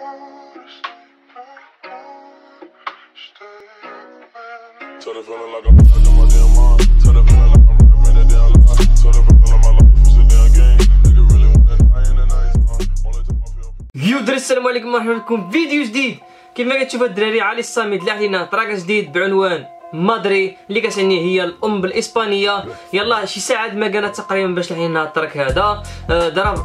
Tell the feeling like I'm back in my damn mind. Tell the feeling like I'm rapping a damn lie. Tell the feeling like my life is a damn game. Nigga really wanna die in the night time. Only to my feel. يو دري السلام عليكم ومرحبا بكم فيديو جديد. كيف ما كتشوفوا الدراري علي الصامد اللي علينا طراق جديد بعنوان مادري اللي كتعني هي الام بالاسبانيه. يلا شي ساعه ما كانت تقريبا باش لحينا التراك هذا ضرب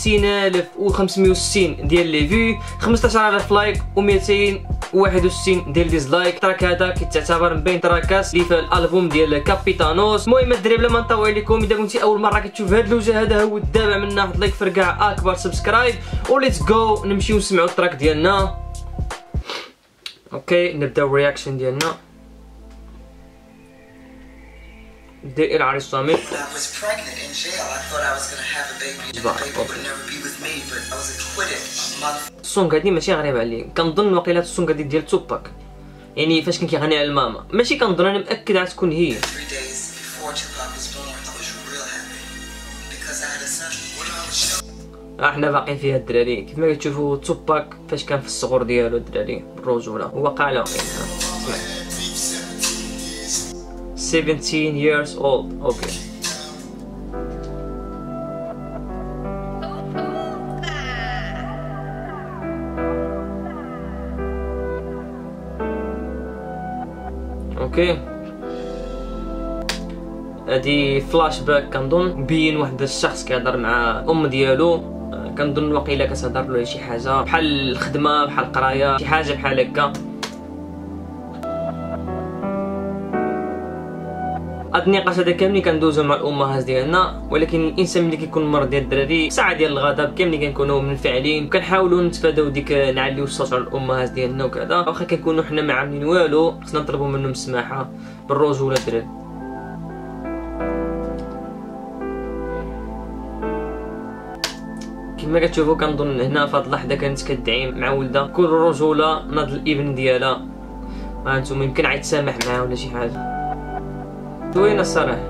64560 ديال لي فيو، 15000 لايك و261 ديال ديزلايك. التراك هذا كيتعتبر من بين تراكات اللي في الالبوم ديال كابيتانوس. المهم الدراري بلا ما نطول عليكم، اذا كنتي اول مره كتشوف هذا اللوجه هذا هو الدابع منا، حط لايك فرقع اكبر سبسكرايب وليتس جو نمشيو نسمعوا التراك ديالنا. اوكي نبداو الرياكشن ديالنا. دير العري الصامت. السونغ هادي ماشي غريب عليه، كنظن واقيلا السونغ هادي ديال توباك، يعني فاش كان كيغني على الماما، ماشي كنظن، انا مأكد غتكون هي. احنا باقيين فيها الدراري. كيف ما كتشوفوا توباك فاش كان في الصغر ديالو الدراري بالرجوله هو قال 17 years old. اوكي اوكي هادي فلاش باك كنظن، مبين واحد الشخص كيهضر مع ام ديالو، كنظن واقيلا كتهضر له شي حاجه بحال الخدمه بحال القرايه شي حاجه بحال هكا. هاد النقاش هذا كاملين كندوزو مع الامهات ديالنا، ولكن الانسان ملي كيكون مرض ديال الدراري ساعه ديال الغضب كاملين كنكونوا منفعلين، وكنحاولوا نتفاداو ديك نعليو الصوت على الامهات ديالنا وكذا. واخا كنكونوا حنا ما عاملين والو خصنا نطلبوا منهم السماحه بالرجوله الدراري. كما كتشوفوا كنظن هنا في هاد اللحظه كانت كدعي مع ولدها كل رجوله ناض الابن ديالها، هانتوما يمكن عيتسامح معاه ولا شي حاجه زوينه الصراحه.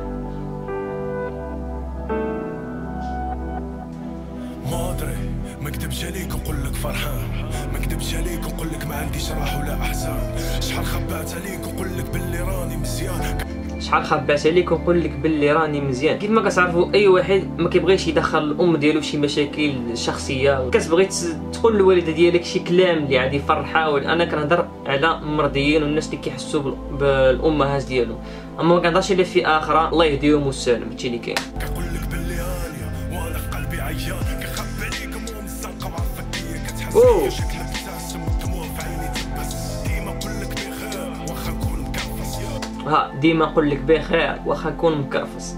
ما ادري ما كدبش عليك ونقول لك فرحان، ما كدبش عليك ونقول لك ما عنديش راح ولا احزان، شحال خبات عليك ونقول لك باللي راني مزيان، شحال خبات عليك ونقول لك باللي راني مزيان. كيف ما كتعرفوا اي واحد ما كيبغيش يدخل الام ديالو فشي مشاكل شخصيه، كتبغي تقول للوالده ديالك شي كلام اللي غادي يفرحها. انا كنهضر على المرضيين والناس اللي كيحسوا بالامهات ديالو، اما ما كنهضرش على فئه اخرى الله يهديهم والسلام. هادشي اللي كاين. كنقول لك باللي راني وانا في قلبي عيان، كنخبي عليك مو مزنقه وعارفك هي كتحس شكلك مبتسم والدموع في عيني تبس، ديما نقول لك بخير واخا نكون مكرفس. ها ديما نقول لك بخير واخا نكون مكرفس.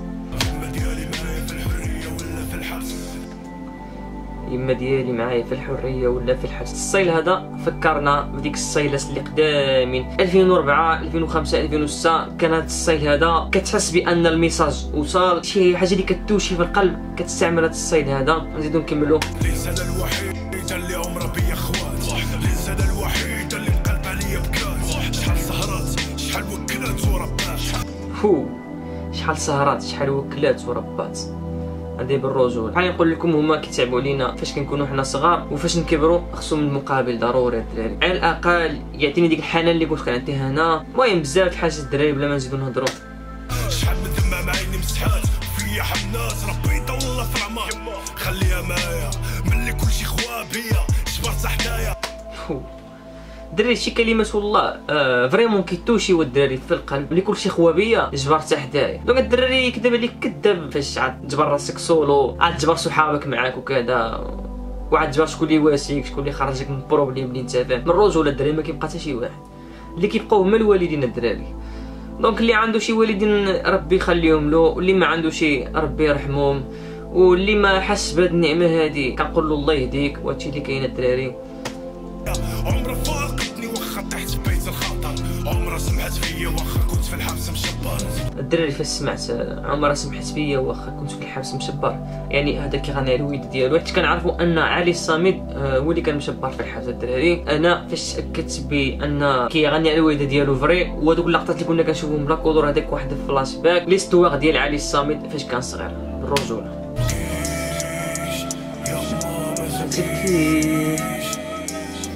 يما ديالي معايا في الحريه ولا في الحبس. الصيل هذا فكرنا بديك الصيلات اللي قدامين 2004 2005 2006. كان هذا الصيل هذا كتحس بان الميساج وصل، شي حاجه اللي كتوشي في القلب كتستعمل هذا الصيل هذا. نزيدو نكملو. ليس انا الوحيد اللي عمره بيا خوات، ليس انا الوحيد اللي القلب عليا بكات، شحال سهرات شحال وكلات وربات، شحال سهرات شحال وكلات وربات. هادي بالرجول. بحال نقول لكم هما كيتعبوا علينا فاش كنكونوا حنا صغار، وفاش نكبروا خصهم المقابل ضروري الدراري، على الاقل يعطيني ديك الحنان اللي كنت كنعطيه هنا. المهم بزاف الحاجات الدراري بلا ما نزيدو نهضروا. شحال من ذمه مع عيني مسحات فيا حنات، ربي يطول في العمر خليها معايا ملي كلشي خوابيه جبرت حدايا. دراري شي كلمات والله فريمون كيتوشيو الدراري في القلب، ملي كلشي خوابيه جبرت حدايا. دونك الدراري يكذب عليك كذاب فاش عاد تجبر راسك سولو، عاد تجبر صحابك معاك وكذا، وعاد تجبر شكون اللي واسيك شكون اللي خرجك من البروبليم اللي انت فيه. من الرجوله الدراري ما كيبقى حتى شي واحد، اللي كيبقاو هما الوالدين الدراري. دونك اللي عنده شي والدين ربي يخليهم له، واللي ما عنده شي ربي يرحمهم، واللي ما حس بهاد النعمه هادي كنقول له الله يهديك. وهادشي اللي كاين الدراري. عمرها فارقتني واخا طحت بيت الخطر، عمرها سمحت فيا واخا كنت في الحبس مشبر. الدراري فاش سمعت عمرها سمحت فيا واخا كنت في الحبس مشبر، يعني هذا كيغني على الوالد ديالو، حيت كنعرفوا ان علي الصامد هو اللي كان مشبر في الحبس الدراري. انا فاش تاكدت بان كيغني على الوالده ديالو فري، وهذوك اللقطات اللي كنا كنشوفوهم بلا كودور، هذاك واحد الفلاش باك ليستواغ ديال علي الصامد فاش كان صغير بالرجوله.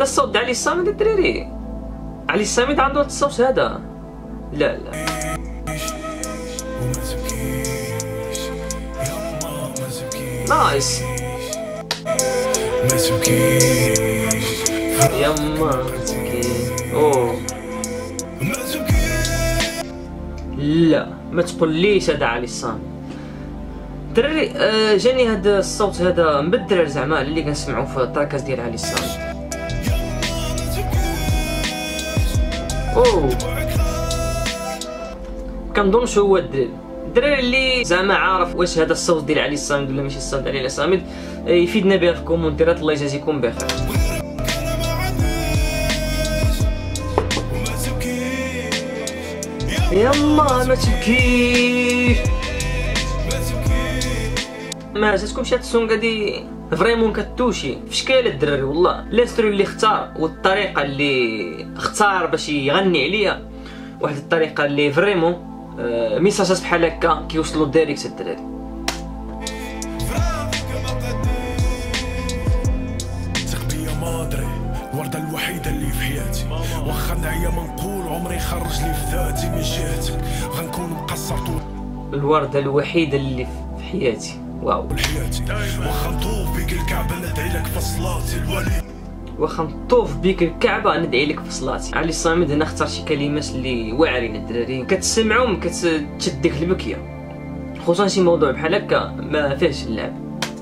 الصوت ديال علي الصامد الدراري. علي الصامد عنده هاد الصوت هذا. لا لا نايس. يما مسكين. اوه لا ما تقوليش هذا علي الصامد دراري. جاني هذا الصوت هذا من الدراري زعما اللي كنسمعوا في التراكاز ديال علي الصامد. اوه كنظنش هو الدراري اللي زعما عارف واش هذا الصوت ديال علي الصامد ولا ماشي الصوت ديال علي الصامد يفيدنا بها في الكومونتيرات. الله يجازيكم بخير. يما ما تبكيش. ما جاتكمش هاد السونغا دي فريمون كتوشي في شكال الدراري والله. لاسترو اللي اختار والطريقه اللي اختار باش يغني عليها واحد الطريقه اللي فريمون ميساجات بحال هكا كيوصلوا دايريكت الدراري. الوردة الوحيدة اللي في حياتي واخا نعيا ما نقول عمري خرج لي في ذاتي من جهتك غنكون مقصر طول الوردة الوحيدة اللي في حياتي. واو حياتي واخا نطوف بيك الكعبة ندعي لك في صلاتي الولي واخا نطوف بيك الكعبة ندعي لك في صلاتي. علي الصامد هنا اختار شي كلمات اللي واعرين الدراري كتسمعهم كتشدك البكية خصوصا شي موضوع بحال هكا ما فيهش اللعب.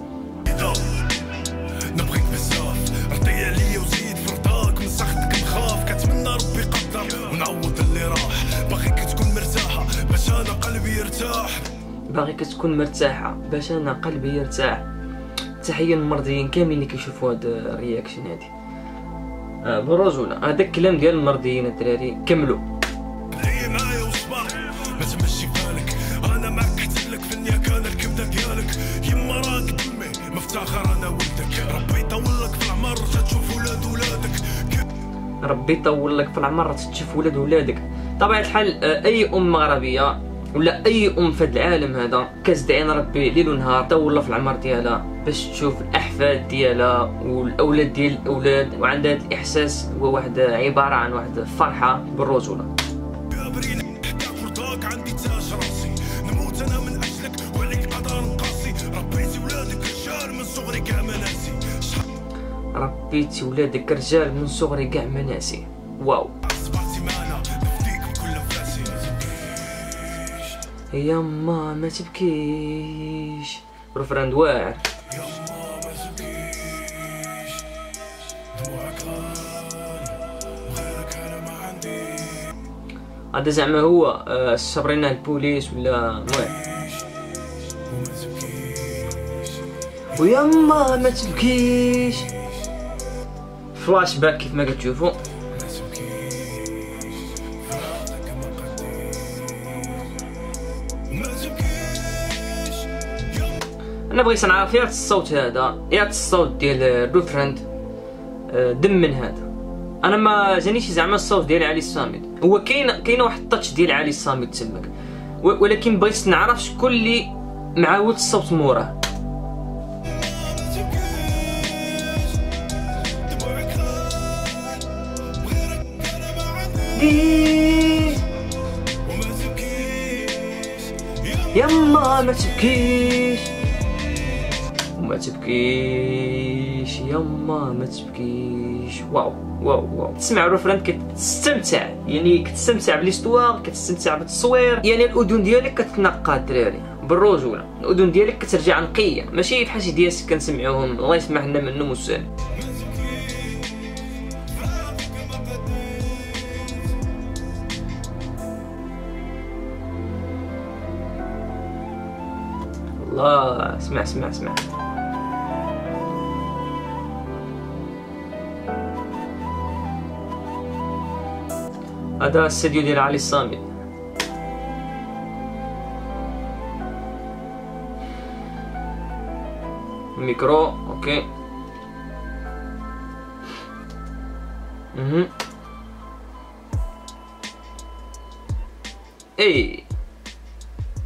نبغيك بزاف رضي عليا وزيد في رضاك من سخطك نخاف كتمنى ربي قدر ونعوض اللي راح باغيك تكون مرتاحة باش انا قلبي يرتاح. باغيك تكون مرتاحة باش انا قلبي يرتاح. تحية للمرضيين كاملين اللي كيشوفوا هاد الرياكشن هادي. بالرجولة هذا الكلام ديال المرضيين الدراري كملوا. هي معايا وصبر ما تمشي بالك انا معك حتى لك في النيا كان الكبده ديالك يما راك دمي مفتخر انا ولدك ربي يطول لك في العمر تشوف ولادك ربي يطول لك في العمر تشوف ولادك. طبيعة الحال اي ام مغربية ولا اي ام في هذا العالم هذا كتدعي ربي ليل ونهار طول في العمر ديالها باش تشوف الاحفاد ديالها والاولاد ديال الاولاد وعندها هذا الاحساس. هو واحد عباره عن واحد الفرحه بالرجوله. عندي تاج راسي نموت انا من اجلك وعليك قدر نقاسي ربيتي ولادك رجال من صغري كاع ما ناسي ربيتي ولادك رجال من صغري كاع ما ناسي. واو يما ما تبكيش. رفراند واعر. هذا زعما هو صبرنا البوليس ولا المهم. ويما ما تبكيش. فلاش باك كيف ما كتشوفوا. انا بغيت نعرف يا الصوت هذا يا الصوت ديال روفراند دم من هذا. انا ما جانيش زعما الصوت ديال علي الصامد. هو كاينه واحد التاتش ديال علي الصامد تماك ولكن بغيت نعرف شكون اللي معاود الصوت موراه. يما ما تبكيش ما تبكيش يما ما تبكيش. واو واو واو. تسمع روفراند كتستمتع يعني كتستمتع بالاستواء كتستمتع بالتصوير يعني الاذن ديالك كتنقى الدراري بالرجوله. الاذن ديالك كترجع نقيه ماشي بحال شي ديال كنسمعوهم الله يسمح لنا منهم والسلام. الله اسمع اسمع اسمع. هذا الاستديو ديال علي الصامد. الميكرو اوكي. اي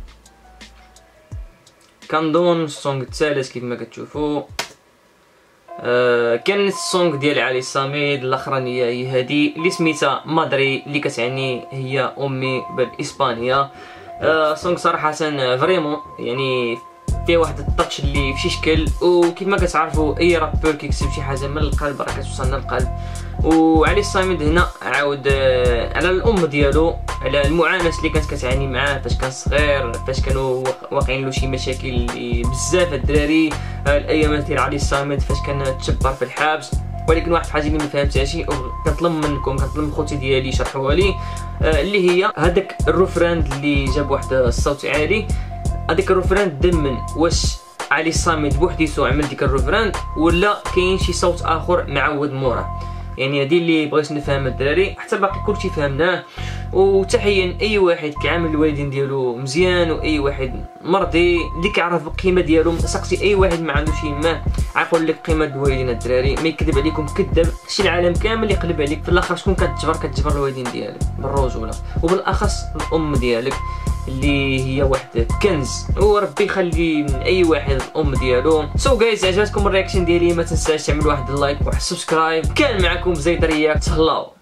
كنظن السونغ الثالث كيف ما كتشوفوا كان السونغ ديال علي الصامد الاخرانيه هي هذه اللي سميتها مادري، اللي كتعني هي امي بالاسبانيه. سونغ صراحه فريمون يعني فيه واحد التاتش اللي في شي شكل، وكيما كتعرفوا اي رابور كيكتب شي حاجه من القلب راه كتوصلنا للقلب. وعلي الصامد هنا عاود على الام ديالو، على المعاناه اللي كانت كتعاني معاه فاش كان صغير، فاش كانوا واقعين له شي مشاكل اللي بزاف الدراري. الايامات ديال علي الصامد فاش كان تشبر في الحبس. ولكن واحد الحاجه اللي ما فهمتهاش كنطلب منكم، كنطلب خوتي ديالي يشرحوها لي، اللي هي هذاك الروفراند اللي جاب واحد الصوت عالي. هذاك الروفراند ضمن واش علي الصامد بوحديتو عمل ديك الروفراند ولا كاين شي صوت اخر معود موراه؟ يعني هذه اللي بغيت نفهم الدراري، حتى باقي كلشي فهمناه. وتحيا اي واحد كيعامل الوالدين ديالو مزيان، واي واحد مرضي اللي كيعرف القيمه ديالهم. سقسي اي واحد ما عنده شي ما عيقول لك قيمه الوالدين الدراري، ما يكذب عليكم كذاب. شي العالم كامل يقلب عليك، في الاخر شكون كتجبر الوالدين ديالك بالرجوله، وبالاخص الام ديالك اللي هي واحد كنز، وربي يخلي من اي واحد الام ديالو. سو جايز عجبتكم الرياكشن ديالي، ما تنساش تعملوا واحد اللايك وواحد السبسكرايب. كان معكم زيدرياك، تهلاو.